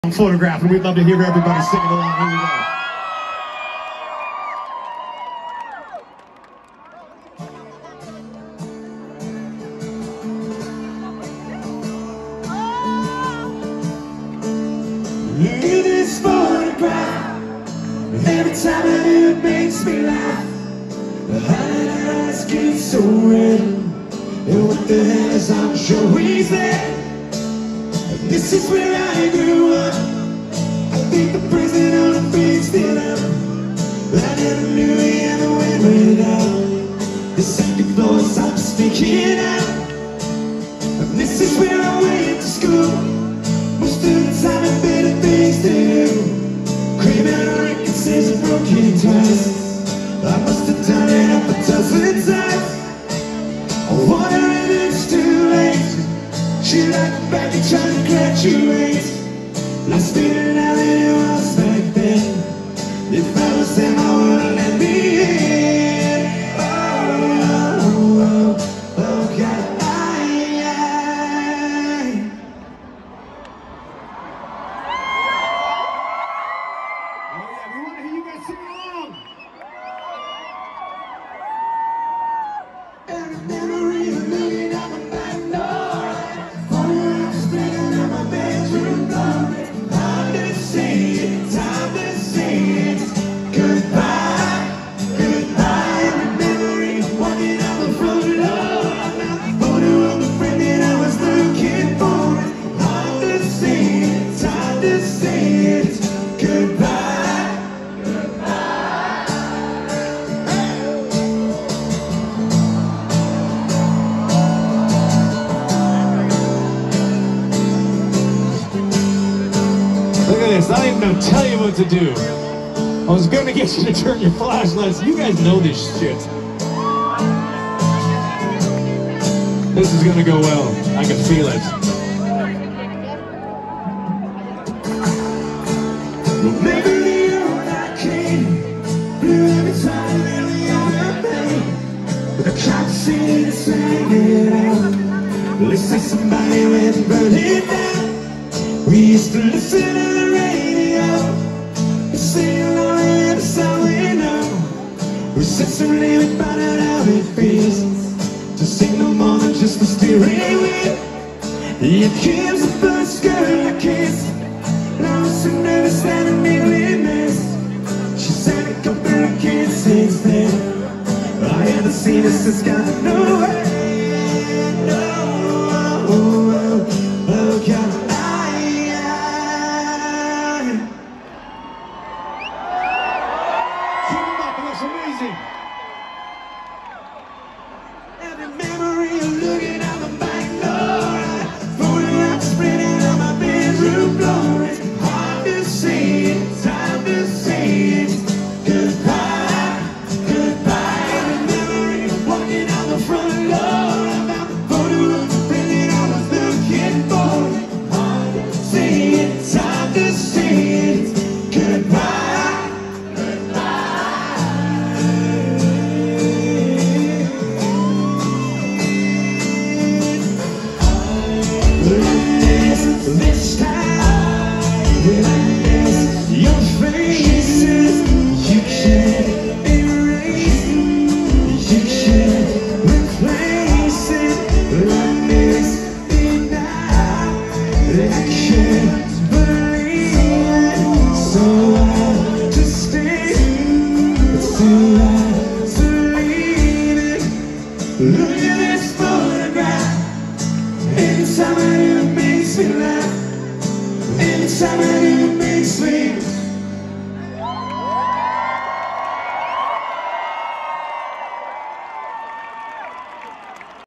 Photograph, and we'd love to hear everybody singing along. Here we go. Look at this photograph, and every time I do it makes me laugh. The highlights get so red, and what the hell is I'm sure he's there. And this is where I grew up. I think the prison on the bridge still up. I never knew he ever went without. The second floor is I'm sneaking out. And this is where I went to school. Most of the time I better things to do. Criminal records says I broke it twice. I must have done it up a dozen times. I wonder if it's too late. She like a baby trying to graduate. Let's be it now that it was back then. If I was them, I wouldn't let me in. Oh, oh, oh, oh, God. Oh yeah, we want to hear you guys sing along. Every memory of looking at my back door, photographs spinning on my bedroom floor. Time to say it, time to say it. Goodbye, goodbye. Every memory walking out the front door. Photo of the friend that I was looking for. Time to say it, time to say it. Goodbye. Look at this, I don't even know to tell you what to do. I was gonna get you to turn your flashlights. You guys know this shit. This is gonna go well. I can feel it. Remember the year when I came, blew every time in the other bay. With the cops singing and singing out. Let's say somebody went and burned it down. We used to listen to the radio and sing along to every song we know. We said some lyric about how it feels to sing no more than just the steering wheel. Here comes the first girl I kissed. I was so nervous that I nearly missed. She sang a couple of kids since then. I haven't seen her since got nowhere. No, oh, oh, oh, God. Keep them up, that's amazing. Every memory of looking out the back door, photographs spinning on my bedroom floor. It's hard to say it, time to say it. Goodbye, goodbye. Every memory of walking out the front door, about the photo of the friend that I was looking for. Hard to say it, time to say it. Goodbye. This time, when I miss your faces, you can't erase, you can't replace it. I miss it now, I can't believe it. So I just stay, so I just leave it. Look at this photograph. Anytime I do it makes me laugh. Anytime I do it makes me